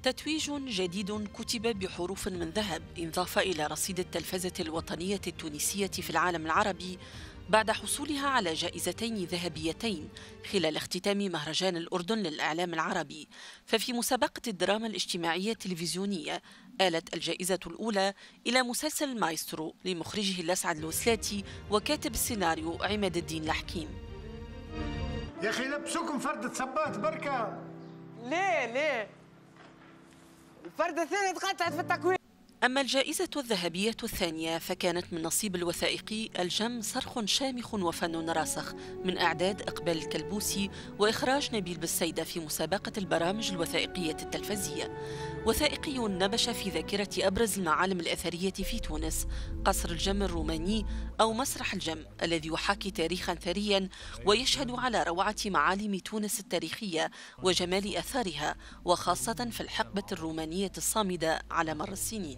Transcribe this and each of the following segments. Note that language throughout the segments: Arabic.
تتويج جديد كتب بحروف من ذهب انضاف إلى رصيد التلفزة الوطنية التونسية في العالم العربي بعد حصولها على جائزتين ذهبيتين خلال اختتام مهرجان الأردن للإعلام العربي. ففي مسابقة الدراما الاجتماعية التلفزيونية آلت الجائزة الأولى إلى مسلسل مايسترو لمخرجه الأسعد الوسلاتي وكاتب السيناريو عماد الدين الحكيم. يا أخي لبسوكم فردة صبات بركة. ليه الفردة الثانية تقطعت في التكوين. أما الجائزة الذهبية الثانية فكانت من نصيب الوثائقي الجم صرخ شامخ وفن راسخ من إعداد إقبال الكلبوسي وإخراج نبيل بالسيدة في مسابقة البرامج الوثائقية التلفزية. وثائقي نبش في ذاكرة أبرز المعالم الأثرية في تونس، قصر الجم الروماني أو مسرح الجم الذي يحاكي تاريخا ثريا ويشهد على روعة معالم تونس التاريخية وجمال أثارها، وخاصة في الحقبة الرومانية الصامدة على مر السنين.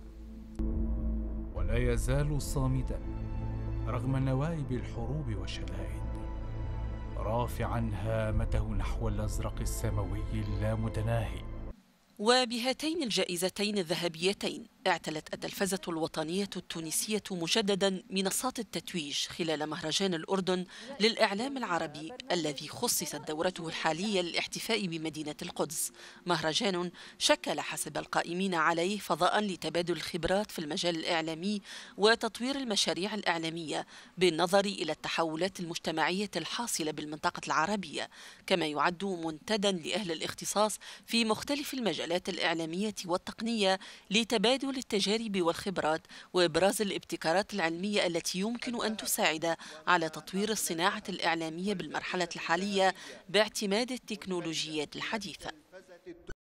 ولا يزال صامدا رغم نوائب الحروب والشدائد، رافعا هامته نحو الأزرق السماوي اللامتناهي. وبهاتين الجائزتين الذهبيتين اعتلت التلفزة الوطنية التونسية مجددا منصات التتويج خلال مهرجان الأردن للإعلام العربي الذي خصصت دورته الحالية للاحتفاء بمدينة القدس. مهرجان شكل حسب القائمين عليه فضاء لتبادل الخبرات في المجال الإعلامي وتطوير المشاريع الإعلامية بالنظر إلى التحولات المجتمعية الحاصلة بالمنطقة العربية، كما يعد منتدى لأهل الاختصاص في مختلف المجالات الإعلامية والتقنية لتبادل التجارب والخبرات وإبراز الابتكارات العلمية التي يمكن أن تساعد على تطوير الصناعة الإعلامية بالمرحلة الحالية باعتماد التكنولوجيات الحديثة.